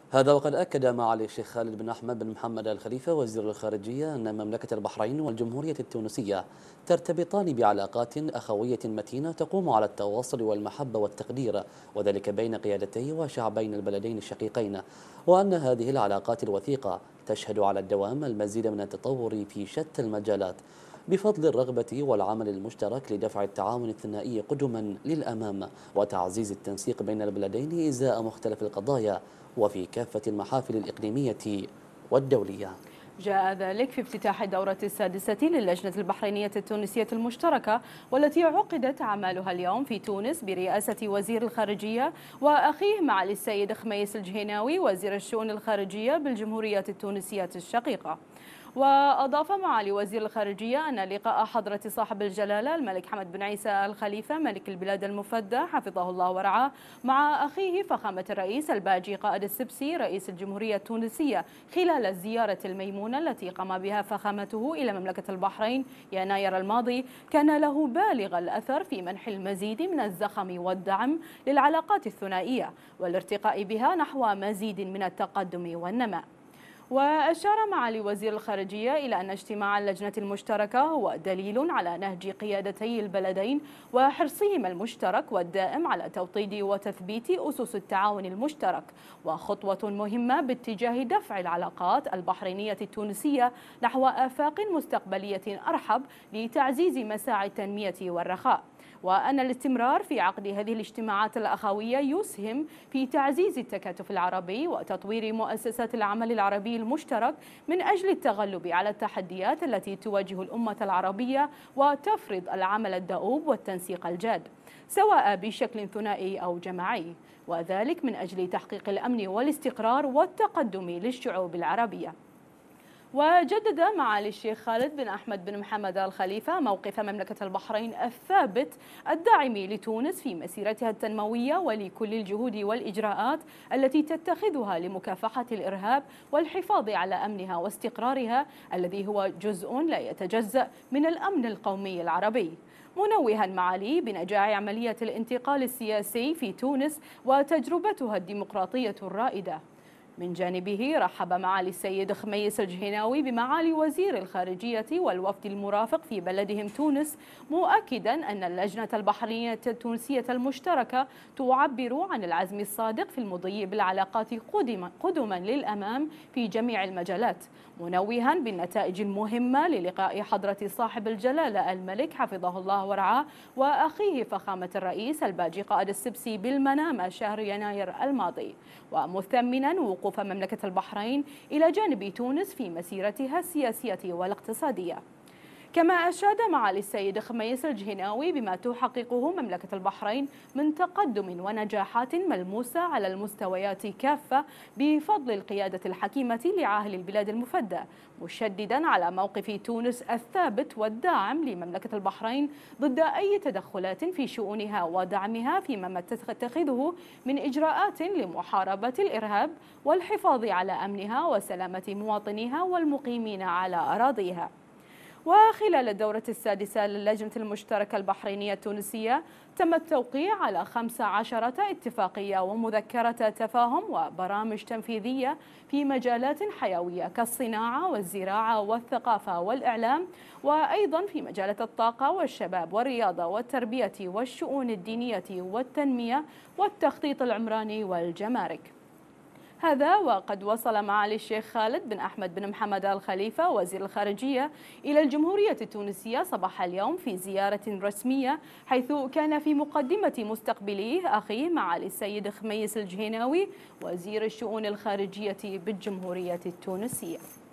هذا وقد أكد معالي الشيخ خالد بن أحمد بن محمد آل خليفة وزير الخارجية أن مملكة البحرين والجمهورية التونسية ترتبطان بعلاقات أخوية متينة تقوم على التواصل والمحبة والتقدير، وذلك بين قيادتي وشعبين البلدين الشقيقين، وأن هذه العلاقات الوثيقة تشهد على الدوام المزيد من التطور في شتى المجالات بفضل الرغبة والعمل المشترك لدفع التعاون الثنائي قدما للأمام وتعزيز التنسيق بين البلدين إزاء مختلف القضايا وفي كافة المحافل الإقليمية والدولية. جاء ذلك في افتتاح الدورة السادسة للجنة البحرينية التونسية المشتركة، والتي عقدت أعمالها اليوم في تونس برئاسة وزير الخارجية وأخيه معالي السيد خميس الجهيناوي وزير الشؤون الخارجية بالجمهورية التونسية الشقيقة. وأضاف معالي وزير الخارجية أن لقاء حضرة صاحب الجلالة الملك حمد بن عيسى آل خليفة ملك البلاد المفدى حفظه الله ورعاه مع أخيه فخامة الرئيس الباجي قائد السبسي رئيس الجمهورية التونسية خلال الزيارة الميمونة التي قام بها فخامته إلى مملكة البحرين يناير الماضي كان له بالغ الأثر في منح المزيد من الزخم والدعم للعلاقات الثنائية والارتقاء بها نحو مزيد من التقدم والنماء. وأشار معالي وزير الخارجية إلى أن اجتماع اللجنة المشتركة هو دليل على نهج قيادتي البلدين وحرصهما المشترك والدائم على توطيد وتثبيت أسس التعاون المشترك، وخطوة مهمة باتجاه دفع العلاقات البحرينية التونسية نحو آفاق مستقبلية أرحب لتعزيز مساعي التنمية والرخاء، وأن الاستمرار في عقد هذه الاجتماعات الأخوية يسهم في تعزيز التكاتف العربي وتطوير مؤسسات العمل العربي المشترك من أجل التغلب على التحديات التي تواجه الأمة العربية وتفرض العمل الدؤوب والتنسيق الجاد سواء بشكل ثنائي أو جماعي، وذلك من أجل تحقيق الأمن والاستقرار والتقدم للشعوب العربية. وجدد معالي الشيخ خالد بن أحمد بن محمد آل خليفة موقف مملكة البحرين الثابت الداعم لتونس في مسيرتها التنموية ولكل الجهود والإجراءات التي تتخذها لمكافحة الإرهاب والحفاظ على أمنها واستقرارها الذي هو جزء لا يتجزأ من الأمن القومي العربي، منوها معالي بنجاح عملية الانتقال السياسي في تونس وتجربتها الديمقراطية الرائدة. من جانبه رحب معالي السيد خميس الجهيناوي بمعالي وزير الخارجية والوفد المرافق في بلدهم تونس، مؤكدا أن اللجنة البحرينية التونسية المشتركة تعبر عن العزم الصادق في المضي بالعلاقات قدما للأمام في جميع المجالات، منوها بالنتائج المهمة للقاء حضرة صاحب الجلالة الملك حفظه الله ورعاه وأخيه فخامة الرئيس الباجي قائد السبسي بالمنامة شهر يناير الماضي، ومثمنا وقوف مملكة البحرين إلى جانب تونس في مسيرتها السياسية والاقتصادية. كما أشاد معالي السيد خميس الجهيناوي بما تحققه مملكة البحرين من تقدم ونجاحات ملموسة على المستويات كافة بفضل القيادة الحكيمة لعاهل البلاد المفدى، مشددا على موقف تونس الثابت والداعم لمملكة البحرين ضد أي تدخلات في شؤونها ودعمها فيما تتخذه من إجراءات لمحاربة الإرهاب والحفاظ على أمنها وسلامة مواطنيها والمقيمين على أراضيها. وخلال الدورة السادسة للجنة المشتركة البحرينية التونسية تم التوقيع على 15 اتفاقية ومذكرة تفاهم وبرامج تنفيذية في مجالات حيوية كالصناعة والزراعة والثقافة والإعلام، وأيضا في مجالات الطاقة والشباب والرياضة والتربية والشؤون الدينية والتنمية والتخطيط العمراني والجمارك. هذا وقد وصل معالي الشيخ خالد بن أحمد بن محمد آل خليفة وزير الخارجية إلى الجمهورية التونسية صباح اليوم في زيارة رسمية، حيث كان في مقدمة مستقبليه أخيه معالي السيد خميس الجهيناوي وزير الشؤون الخارجية بالجمهورية التونسية.